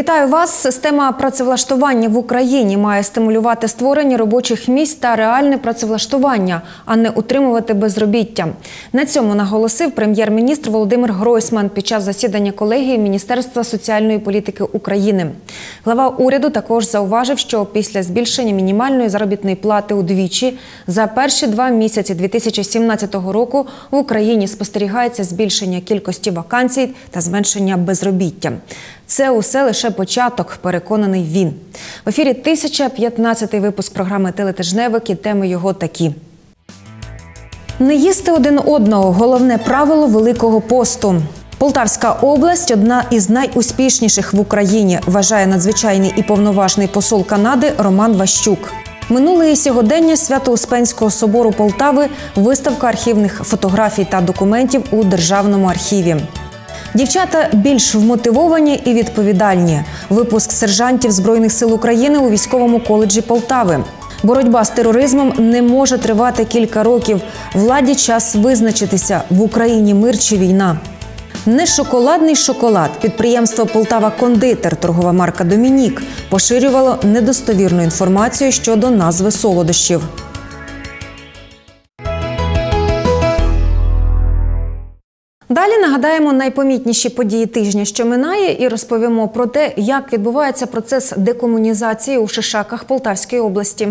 Вітаю вас! Система працевлаштування в Україні має стимулювати створення робочих місць та реальне працевлаштування, а не утримувати безробіття. На цьому наголосив прем'єр-міністр Володимир Гройсман під час засідання колегії Міністерства соціальної політики України. Глава уряду також зауважив, що після збільшення мінімальної заробітної плати удвічі за перші 2 місяці 2017 року в Україні спостерігається збільшення кількості вакансій та зменшення безробіття. Це усе лише початок, переконаний він. В ефірі 1015-й випуск програми «Телетижневик» і теми його такі. Не їсти один одного – головне правило Великого посту. Полтавська область – одна із найуспішніших в Україні, вважає надзвичайний і повноважний посол Канади Роман Ващук. Минуле і сьогодення Свято-Успенського собору Полтави – виставка архівних фотографій та документів у Державному архіві. Дівчата більш вмотивовані і відповідальні. Випуск сержантів Збройних сил України у військовому коледжі Полтави. Боротьба з тероризмом не може тривати кілька років. Владі час визначитися – в Україні мир чи війна. Нешоколадний шоколад. Підприємство «Полтава-Кондитер», торгова марка «Домінік», поширювало недостовірну інформацію щодо назви солодощів. Далі нагадаємо найпомітніші події тижня, що минає, і розповімо про те, як відбувається процес декомунізації у Шишаках Полтавської області.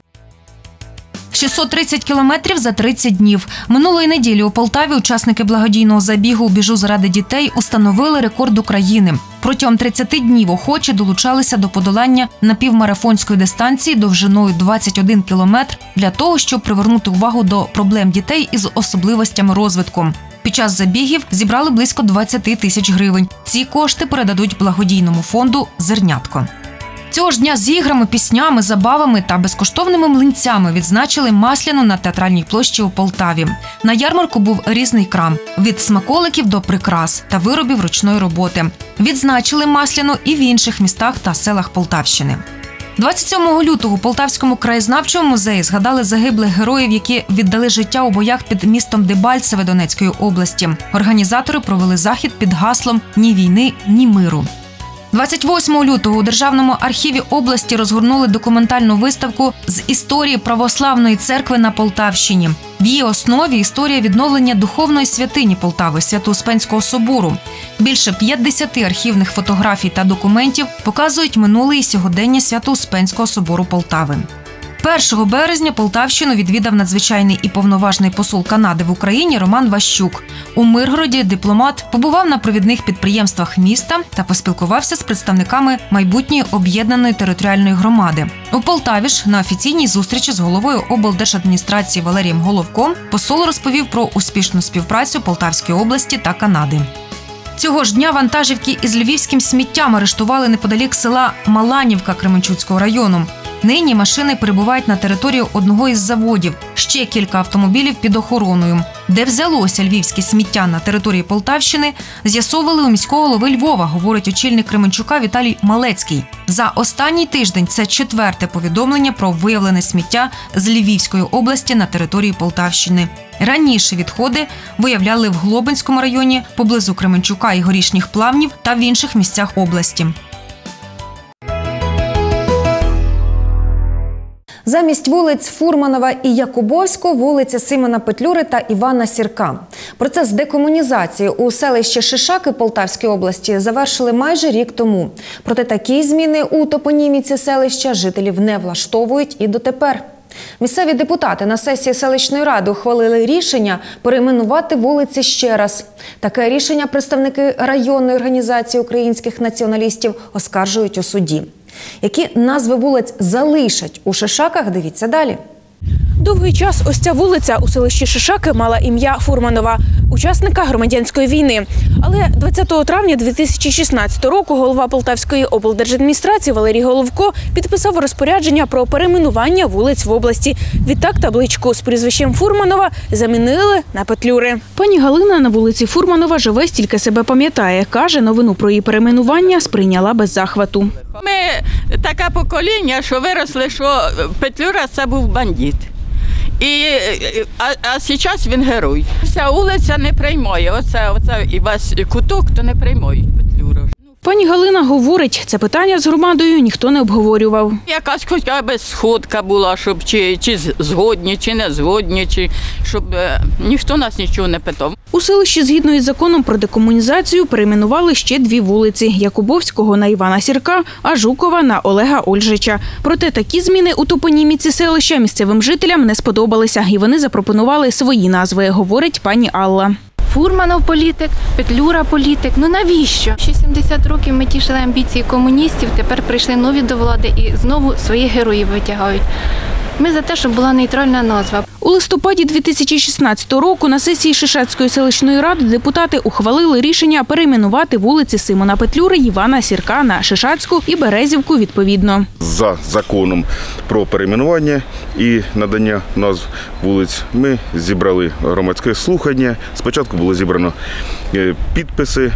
630 кілометрів за 30 днів. Минулої неділі у Полтаві учасники благодійного забігу «Біжу заради дітей» установили рекорд України. Протягом 30 днів охочі долучалися до подолання напівмарафонської дистанції довжиною 21 кілометр для того, щоб привернути увагу до проблем дітей із особливостями розвитку. Під час забігів зібрали близько 20 тисяч гривень. Ці кошти передадуть благодійному фонду «Зернятко». Цього ж дня з іграми, піснями, забавами та безкоштовними млинцями відзначили Масляну на Театральній площі у Полтаві. На ярмарку був різний крам – від смаколиків до прикрас та виробів ручної роботи. Відзначили Масляну і в інших містах та селах Полтавщини. 27 лютого у Полтавському краєзнавчому музеї згадали загиблих героїв, які віддали життя у боях під містом Дебальцеве Донецької області. Організатори провели захід під гаслом «Ні війни, ні миру». 28 лютого у Державному архіві області розгорнули документальну виставку з історії православної церкви на Полтавщині. В її основі історія відновлення духовної святині Полтави – Свято-Успенського собору. Більше 50 архівних фотографій та документів показують минуле і сьогодення Свято-Успенського собору Полтави. 1 березня Полтавщину відвідав надзвичайний і повноважний посол Канади в Україні Роман Ващук. У Миргороді дипломат побував на провідних підприємствах міста та поспілкувався з представниками майбутньої об'єднаної територіальної громади. У Полтаві ж на офіційній зустрічі з головою облдержадміністрації Валерієм Головком посол розповів про успішну співпрацю Полтавської області та Канади. Цього ж дня вантажівки із львівським сміттям арештували неподалік села Маланівка Кременчуцького району. Нині машини перебувають на території одного із заводів, ще кілька автомобілів під охороною. Де взялося львівське сміття на території Полтавщини, з'ясовували у міського голови Львова, говорить очільник Кременчука Віталій Малецький. За останній тиждень це 4-те повідомлення про виявлене сміття з Львівської області на території Полтавщини. Раніше відходи виявляли в Глобинському районі, поблизу Кременчука і Горішніх Плавнів та в інших місцях області. Замість вулиць Фурманова і Якубовського – вулиця Симона Петлюри та Івана Сірка. Процес декомунізації у селищі Шишаки Полтавської області завершили майже рік тому. Проте такі зміни у топоніміці селища жителів не влаштовують і дотепер. Місцеві депутати на сесії селищної ради ухвалили рішення перейменувати вулиці ще раз. Таке рішення представники районної організації українських націоналістів оскаржують у суді. Які назви вулиць залишать у Шишаках, дивіться далі. Довгий час ось ця вулиця у селищі Шишаки мала ім'я Фурманова, учасника громадянської війни. Але 20 травня 2016 року голова Полтавської облдержадміністрації Валерій Головко підписав розпорядження про перейменування вулиць в області. Відтак табличку з прізвищем Фурманова замінили на Петлюри. Пані Галина на вулиці Фурманова живе, стільки себе пам'ятає. Каже, новину про її перейменування сприйняла без захвату. Ми таке покоління, що виросли, що Петлюра – це був бандит. А зараз він герой. Ця вулиця не приймає. Оце і весь куток, то не приймають Петлюру. Пані Галина говорить, це питання з громадою ніхто не обговорював. Якась хоча б сходка була, щоб чи згодні, чи не згодні, чи щоб ніхто нас нічого не питав. У селищі згідно із законом про декомунізацію перейменували ще 2 вулиці – Якубовського на Івана Сірка, а Жукова на Олега Ольжича. Проте такі зміни у топоніміці селища місцевим жителям не сподобалися, і вони запропонували свої назви, говорить пані Алла. Фурманов політик, Петлюра політик. Ну навіщо? Ще 70 років ми тішили амбіції комуністів, тепер прийшли нові до влади і знову своїх героїв витягають. Ми за те, щоб була нейтральна назва. У листопаді 2016 року на сесії Шишацької селищної ради депутати ухвалили рішення перейменувати вулиці Симона Петлюри, Івана Сірка на Шишацьку і Березівку відповідно. За законом про перейменування і надання назв вулиць ми зібрали громадське слухання. Спочатку було зібрано підписи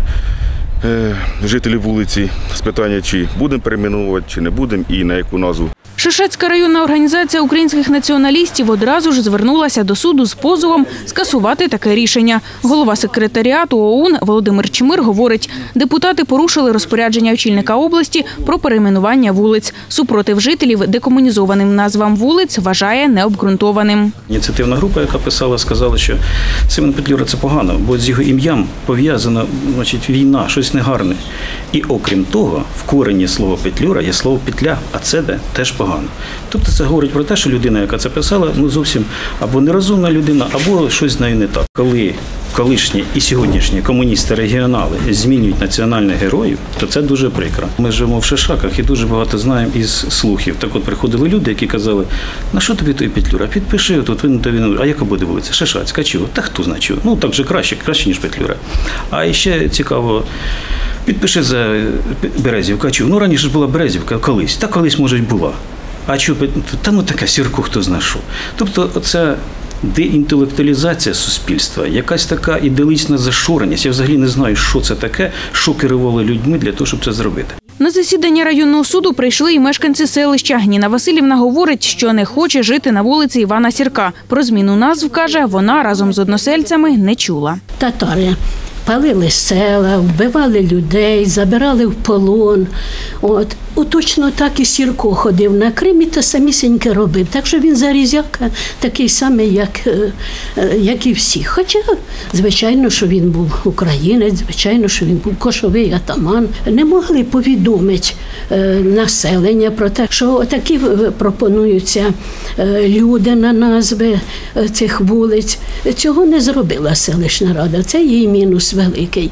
жителів вулиці з питання, чи будемо перейменувати, чи не будемо і на яку назву. Шишацька районна організація українських націоналістів одразу ж звернулася до суду з позовом скасувати таке рішення. Голова секретаріату ОУН Володимир Чмир говорить, депутати порушили розпорядження очільника області про перейменування вулиць. Супротив жителів декомунізованим назвам вулиць вважає необґрунтованим. Ініціативна група, яка писала, сказала, що Симон Петлюра – це погано, бо з його ім'ям пов'язана, війна, щось негарне. І окрім того, в корені слова Петлюра є слово петля, а це теж погано. Тобто це говорить про те, що людина, яка це писала, зовсім або нерозумна людина, або щось з нею не так. Коли колишні і сьогоднішні комуністи-регіонали змінюють національних героїв, то це дуже прикро. Ми живемо в Шишаках і дуже багато знаємо із слухів. Так от приходили люди, які казали, на що тобі той Петлюра? Підпиши, тут він, а яка буде вулиця? Шишацька, чого? Та хто знає чого? Ну так же краще, ніж Петлюра. А ще цікаво, підпиши за Березівка, чого? Ну раніше ж була Березівка, колись, та колись, може, й була. А чого? Та таке Сірку хто знає що. Тобто це деінтелектуалізація суспільства, якась така ідеалічна зашореність. Я взагалі не знаю, що це таке, що керувало людьми для того, щоб це зробити. На засідання районного суду прийшли і мешканці селища. Ніна Василівна говорить, що не хоче жити на вулиці Івана Сірка. Про зміну назв, каже, вона разом з односельцями не чула. Татари палили села, вбивали людей, забирали в полон. Точно так і Сірко ходив на Крим і те самісіньке робив. Так що він зарізяка такий самий, як і всі. Хоча, звичайно, що він був українець, звичайно, що він був кошовий атаман. Не могли повідомити населення про те, що такі пропонуються люди на назви цих вулиць. Цього не зробила селищна рада. Це її мінус великий.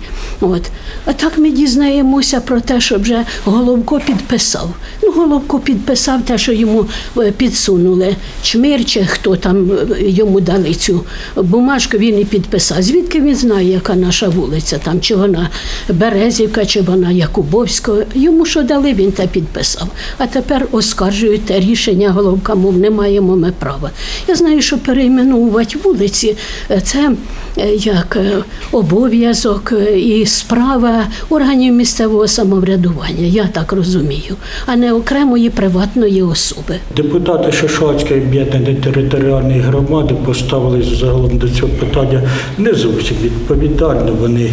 А так ми дізнаємося про те, що вже Головко підписав. Головко підписав те, що йому підсунули. Чмир чи хто там йому дали цю бумажку, він і підписав. Звідки він знає, яка наша вулиця, там, чи вона Березівка, чи вона Якубовська. Йому що дали, він те підписав. А тепер оскаржують те рішення Головка, мов не маємо ми права. Я знаю, що перейменувати вулиці – це як обов'язок і справа органів місцевого самоврядування, я так розумію, а не окремої приватної особи. Депутати Шишацької об'єднаної територіальної громади поставились загалом до цього питання не зовсім відповідально. Вони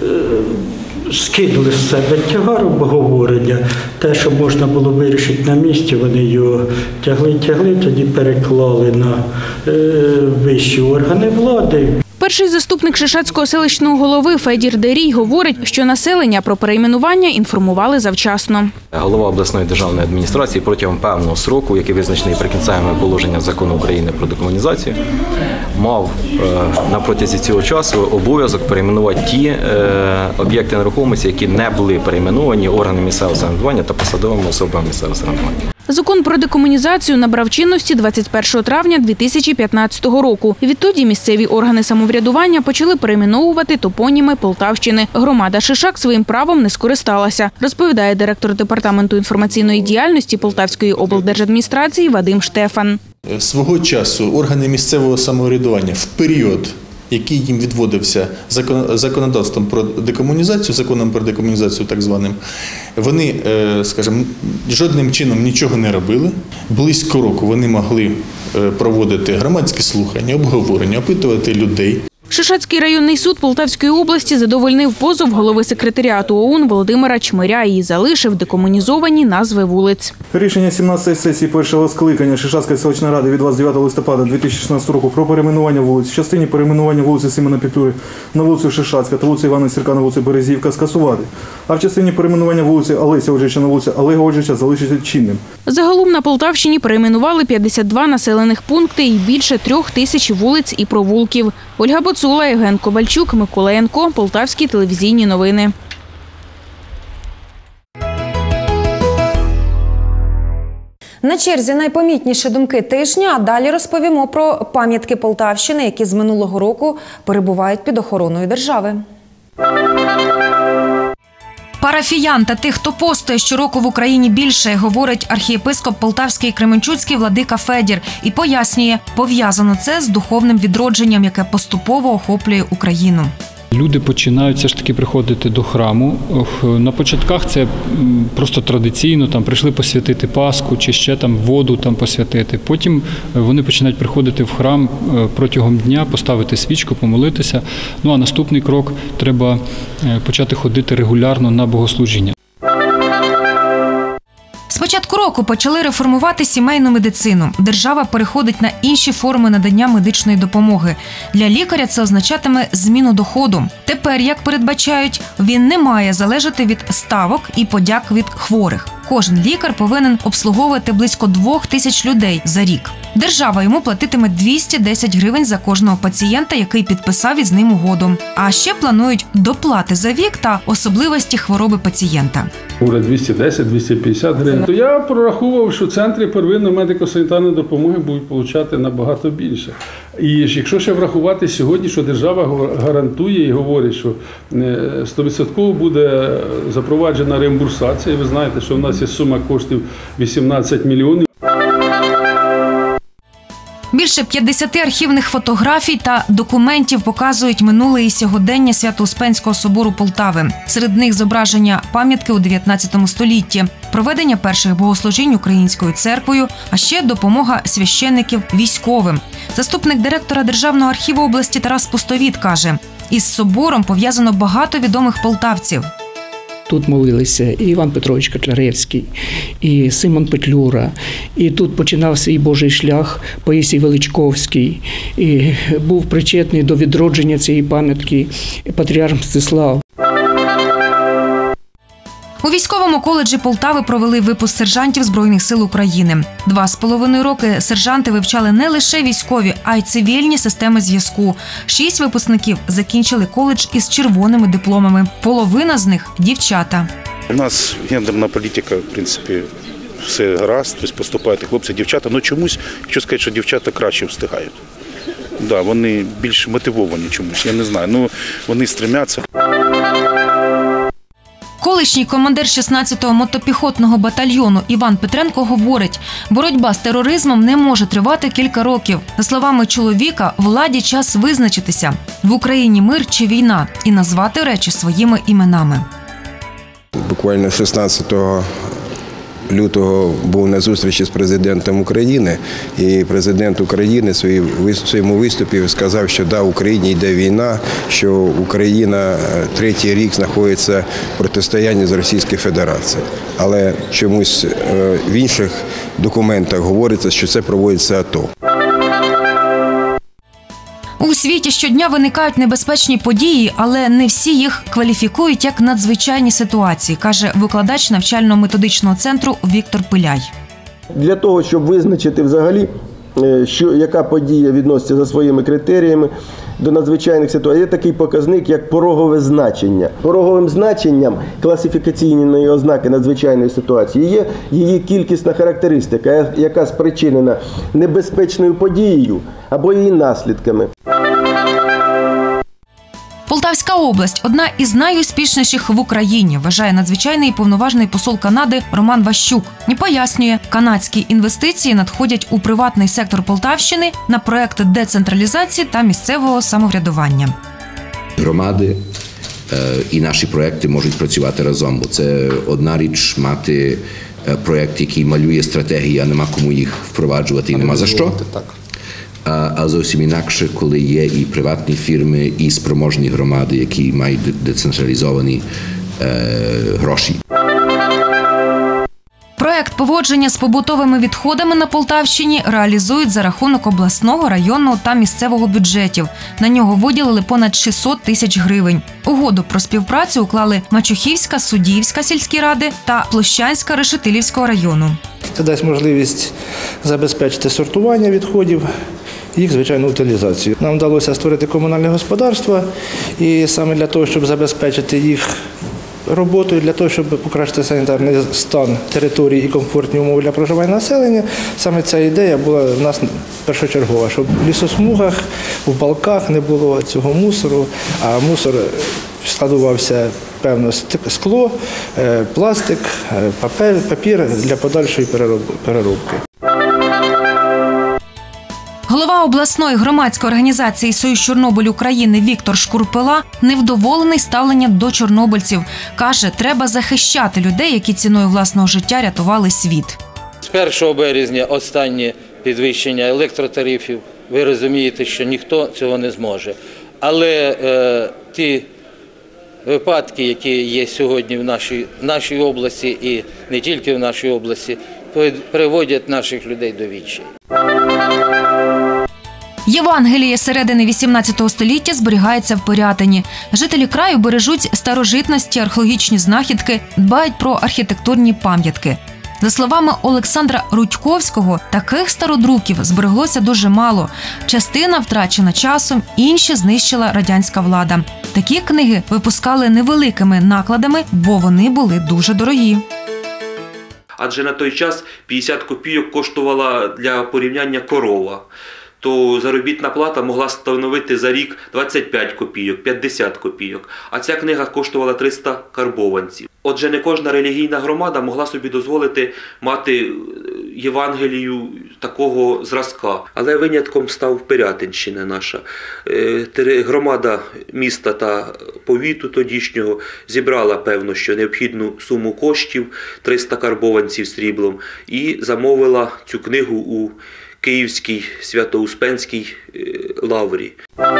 скинули з себе тягар обговорення. Те, що можна було вирішити на місці, вони його тягли, тоді переклали на вищі органи влади. Перший заступник Шишацького селищного голови Федір Дерій говорить, що населення про перейменування інформували завчасно. Голова обласної державної адміністрації протягом певного сроку, який визначений прикінцевими положенням Закону України про декомунізацію, мав на протязі цього часу обов'язок перейменувати ті об'єкти нерухомості, які не були перейменовані органами місцевого самоврядування та посадовими особами місцевого самоврядування. Закон про декомунізацію набрав чинності 21 травня 2015 року. Відтоді місцеві органи самоврядування почали перейменовувати топоніми Полтавщини. Громада Шишак своїм правом не скористалася, розповідає директор департаменту інформаційної діяльності Полтавської облдержадміністрації Вадим Штефан. Свого часу органи місцевого самоврядування в період, який їм відводився законодавством про декомунізацію, законом про декомунізацію так званим, вони, скажімо, жодним чином нічого не робили. Близько року вони могли проводити громадські слухання, обговорення, опитувати людей. Шишацький районний суд Полтавської області задовольнив позов голови секретаріату ОУН Володимира Чмиря і залишив декомунізовані назви вулиць. Рішення 17-ї сесії першого скликання Шишацької селищної ради від 29 листопада 2016 року про перейменування вулиць в частині перейменування вулиці Симона Петлюри на вулицю Шишацька та вулиці Івана Сірка на вулицю Березівка скасувати, а в частині перейменування вулиці Олеся Оджича на вулицю Олега Оджича залишити чинним. Загалом на Полтавщині перейменували 52 населених пункти і більше 3000 вулиць і провулків. Ольга Боцула, Євген Ковальчук, Микола Янко, Полтавські телевізійні новини. На черзі найпомітніші думки тижня, а далі розповімо про пам'ятки Полтавщини, які з минулого року перебувають під охороною держави. Парафіян та тих, хто постує щороку в Україні більше, говорить архієпископ Полтавський і Кременчуцький владика Федір і пояснює, пов'язано це з духовним відродженням, яке поступово охоплює Україну. Люди починають все ж таки приходити до храму. На початках це просто традиційно, там прийшли посвятити Пасху чи ще там воду там посвятити. Потім вони починають приходити в храм протягом дня, поставити свічку, помолитися. Ну а наступний крок – треба почати ходити регулярно на богослужіння. З початку року почали реформувати сімейну медицину. Держава переходить на інші форми надання медичної допомоги. Для лікаря це означатиме зміну доходу. Тепер, як передбачають, він не має залежати від ставок і подяк від хворих. Кожен лікар повинен обслуговувати близько 2000 людей за рік. Держава йому платитиме 210 гривень за кожного пацієнта, який підписав із ним угоду. А ще планують доплати за вік та особливості хвороби пацієнта. Уряд 210-250 гривень. То я прорахував, що центри первинної медико-санітарної допомоги будуть отримати набагато більше. І якщо ще врахувати сьогодні, що держава гарантує і говорить, що 100% буде запроваджена реімбурсація, і ви знаєте, що в нас є сума коштів 18 мільйонів. Більше 50 архівних фотографій та документів показують минуле і сьогодення Свято-Успенського собору Полтави. Серед них зображення пам'ятки у 19 столітті, проведення перших богослужінь Українською церквою, а ще допомога священників військовим. Заступник директора Державного архіву області Тарас Пустовіт каже, із собором пов'язано багато відомих полтавців. Тут молилися і Іван Петрович Котляревський, і Симон Петлюра, і тут починав свій Божий шлях Паїсій Величковський, і був причетний до відродження цієї пам'ятки патріарх Мстислав. У військовому коледжі Полтави провели випуск сержантів Збройних сил України. 2,5 роки сержанти вивчали не лише військові, а й цивільні системи зв'язку. 6 випускників закінчили коледж із червоними дипломами. Половина з них – дівчата. У нас гендерна політика, в принципі, все гаразд, тобто поступають хлопці, дівчата. Ну чомусь, хочу сказати, що дівчата краще встигають. Да, вони більш мотивовані чомусь, я не знаю, ну вони стремляться. Колишній командир 16-го мотопіхотного батальйону Іван Петренко говорить, боротьба з тероризмом не може тривати кілька років. За словами чоловіка, владі час визначитися – в Україні мир чи війна і назвати речі своїми іменами. Буквально 16 лютого був на зустрічі з президентом України, і президент України в своєму виступі сказав, що да, в Україні йде війна, що Україна третій рік знаходиться в протистоянні з Російською Федерацією. Але чомусь в інших документах говориться, що це проводиться АТО. У світі щодня виникають небезпечні події, але не всі їх кваліфікують як надзвичайні ситуації, каже викладач навчально-методичного центру Віктор Пиляй. Для того, щоб визначити взагалі, яка подія відноситься за своїми критеріями до надзвичайних ситуацій, є такий показник, як порогове значення. Пороговим значенням класифікаційної ознаки надзвичайної ситуації є її кількісна характеристика, яка спричинена небезпечною подією або її наслідками. Полтавська область – одна із найуспішніших в Україні, вважає надзвичайний і повноважний посол Канади Роман Ващук. І пояснює, канадські інвестиції надходять у приватний сектор Полтавщини на проекти децентралізації та місцевого самоврядування. Громади і наші проекти можуть працювати разом, бо це одна річ мати проект, який малює стратегії, а нема кому їх впроваджувати і нема за що. а зовсім інакше, коли є і приватні фірми, і спроможні громади, які мають децентралізовані гроші. Проект поводження з побутовими відходами на Полтавщині реалізують за рахунок обласного, районного та місцевого бюджетів. На нього виділили понад 600 тисяч гривень. Угоду про співпрацю уклали Мачухівська, Судіївська сільські ради та Площанська Решетилівського району. Це дасть можливість забезпечити сортування відходів, їх, звичайно, утилізацію. Нам вдалося створити комунальне господарство, і саме для того, щоб забезпечити їх роботою, для того, щоб покращити санітарний стан території і комфортні умови для проживання населення, саме ця ідея була в нас першочергова, щоб в лісосмугах, в балках не було цього мусору, а мусор складувався, певно, скло, пластик, папір для подальшої переробки. Голова обласної громадської організації «Союз Чорнобиль України» Віктор Шкурпила невдоволений ставленням до чорнобильців. Каже, треба захищати людей, які ціною власного життя рятували світ. З 1 березня останнє підвищення електротарифів. Ви розумієте, що ніхто цього не зможе. Але ті випадки, які є сьогодні в нашій області і не тільки в нашій області, приводять наших людей до відчаю. Євангеліє середини 18 століття зберігається в Пирятині. Жителі краю бережуть старожитності, археологічні знахідки, дбають про архітектурні пам'ятки. За словами Олександра Рудьковського, таких стародруків збереглося дуже мало. Частина втрачена часом, інші знищила радянська влада. Такі книги випускали невеликими накладами, бо вони були дуже дорогі. Адже на той час 50 копійок коштувала для порівняння корова. То заробітна плата могла становити за рік 25 копійок, 50 копійок, а ця книга коштувала 300 карбованців. Отже, не кожна релігійна громада могла собі дозволити мати Євангелію такого зразка. Але винятком став Пирятинщина наша. Громада міста та повіту тодішнього зібрала, певно, що необхідну суму коштів, 300 карбованців сріблом, і замовила цю книгу у Київській Свято-Успенській лаврі.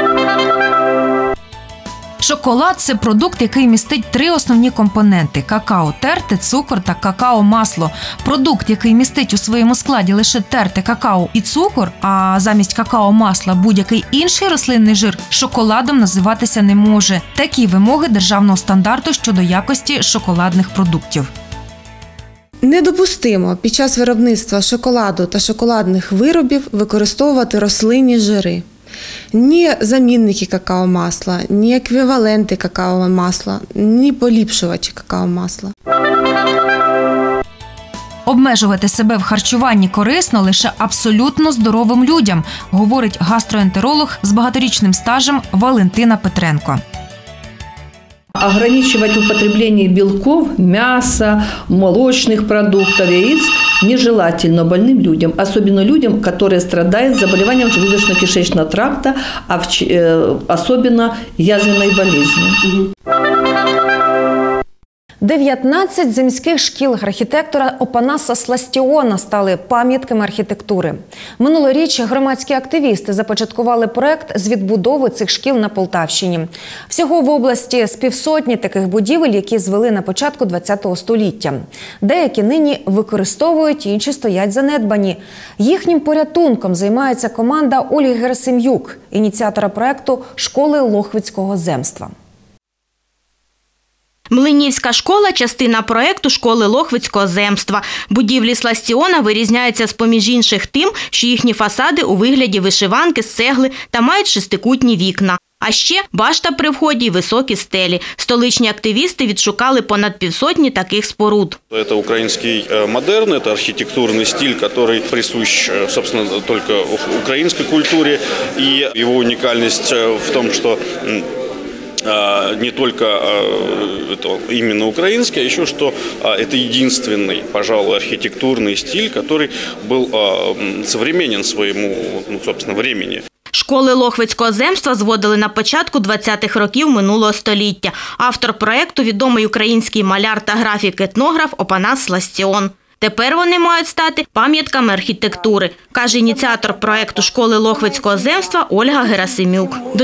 Шоколад – це продукт, який містить 3 основні компоненти – какао терте, цукор та какао-масло. Продукт, який містить у своєму складі лише терте какао і цукор, а замість какао-масла будь-який інший рослинний жир, шоколадом називатися не може. Такі вимоги державного стандарту щодо якості шоколадних продуктів. Недопустимо під час виробництва шоколаду та шоколадних виробів використовувати рослинні жири. Ні замінники какао-масла, ні еквіваленти какао-масла, ні поліпшувачі какао-масла. Обмежувати себе в харчуванні корисно лише абсолютно здоровим людям, говорить гастроентеролог з багаторічним стажем Валентина Петренко. Ограничивать употребление белков, мяса, молочных продуктов, яиц нежелательно больным людям, особенно людям, которые страдают заболеванием желудочно-кишечного тракта, особенно язвенной болезнью. 19 земських шкіл архітектора Опанаса Сластіона стали пам'ятками архітектури. Минулоріч громадські активісти започаткували проект з відбудови цих шкіл на Полтавщині. Всього в області з півсотні таких будівель, які звели на початку ХХ століття. Деякі нині використовують, інші стоять занедбані. Їхнім порятунком займається команда Ольги Герасим'юк, ініціатора проекту «Школи Лохвицького земства». Млинівська школа – частина проєкту «Школи Лохвицького земства». Будівлі Сластіона вирізняються з-поміж інших тим, що їхні фасади у вигляді вишиванки з цегли та мають шестикутні вікна. А ще башта при вході й високі стелі. Столичні активісти відшукали понад півсотні таких споруд. Это украинский модерн, это архитектурный стиль, который присущ, собственно, только украинской культуре. И его уникальность в том, что не только это именно украинский, а еще что это единственный, пожалуй, архитектурный стиль, который был современен своему, собственно, времени. Школи Лохвицького земства зводили на початку 20-х років минулого століття. Автор проєкту – відомий український маляр та графік-етнограф Опанас Сластіон. Тепер вони мають стати пам'ятками архітектури, каже ініціатор проекту школи Лохвицького земства Ольга Герасимюк. До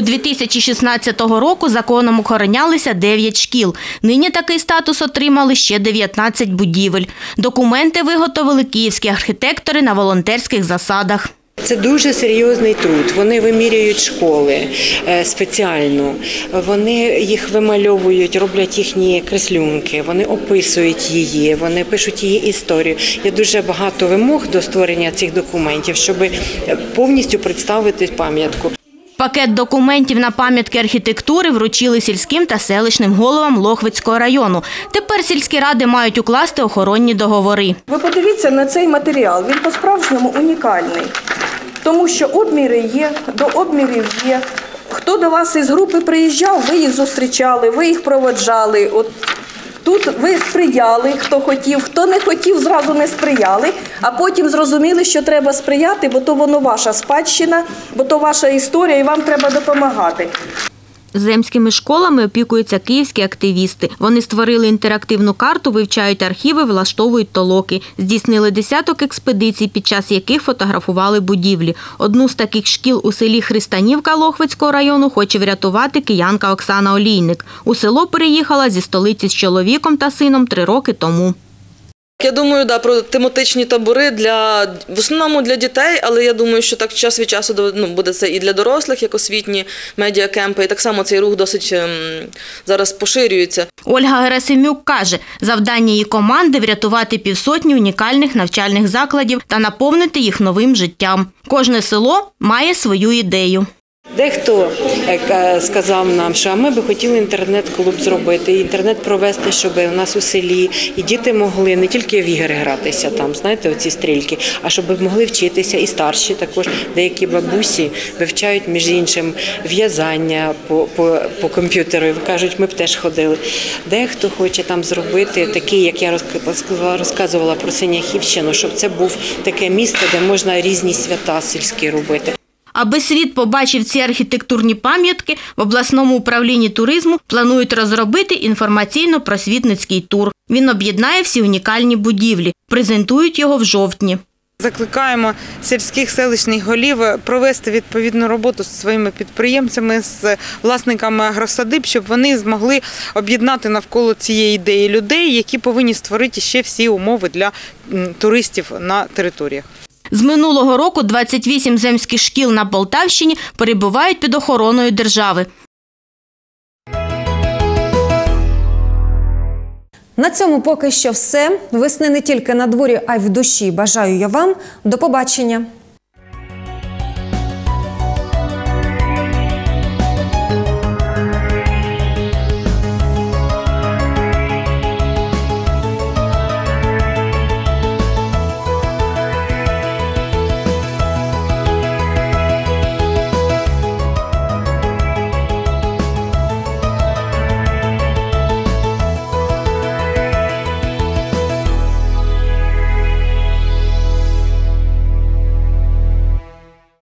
2016 року законом охоронялися 9 шкіл. Нині такий статус отримали ще 19 будівель. Документи виготовили київські архітектори на волонтерських засадах. Це дуже серйозний труд. Вони вимірюють школи спеціально, вони їх вимальовують, роблять їхні креслюнки, вони описують її, вони пишуть її історію. Є дуже багато вимог до створення цих документів, щоб повністю представити пам'ятку. Пакет документів на пам'ятки архітектури вручили сільським та селищним головам Лохвицького району. Тепер сільські ради мають укласти охоронні договори. Ви подивіться на цей матеріал, він по-справжньому унікальний, тому що обміри є, до обмірів є. Хто до вас із групи приїжджав, ви їх зустрічали, ви їх проводжали. От тут ви сприяли, хто хотів, хто не хотів, зразу не сприяли, а потім зрозуміли, що треба сприяти, бо то воно ваша спадщина, бо то ваша історія і вам треба допомагати. Земськими школами опікуються київські активісти. Вони створили інтерактивну карту, вивчають архіви, влаштовують толоки. Здійснили десяток експедицій, під час яких фотографували будівлі. Одну з таких шкіл у селі Христанівка Лохвицького району хоче врятувати киянка Оксана Олійник. У село переїхала зі столиці з чоловіком та сином 3 роки тому. Я думаю, про тематичні табори в основному для дітей, але я думаю, що так час від часу буде це і для дорослих, як освітні медіакемпи, і так само цей рух досить зараз поширюється. Ольга Герасимюк каже, завдання її команди – врятувати 500 унікальних навчальних закладів та наповнити їх новим життям. Кожне село має свою ідею. Дехто сказав нам, що ми би хотіли інтернет-клуб зробити, інтернет провести, щоб у нас у селі і діти могли не тільки в ігри гратися, там, знаєте, оці стрільки, а щоб могли вчитися і старші також. Деякі бабусі вивчають, між іншим, в'язання по комп'ютеру. Кажуть, ми б теж ходили. Дехто хоче там зробити такий, як я розказувала про Синяхівщину, щоб це був таке місце, де можна різні свята сільські робити. Аби світ побачив ці архітектурні пам'ятки, в обласному управлінні туризму планують розробити інформаційно-просвітницький тур. Він об'єднає всі унікальні будівлі. Презентують його в жовтні. Закликаємо сільських селищних голів провести відповідну роботу зі своїми підприємцями, з власниками агросадиб, щоб вони змогли об'єднати навколо цієї ідеї людей, які повинні створити ще всі умови для туристів на територіях. З минулого року 28 земських шкіл на Полтавщині перебувають під охороною держави. На цьому поки що все. Весни не тільки на дворі, а й в душі. Бажаю я вам. До побачення.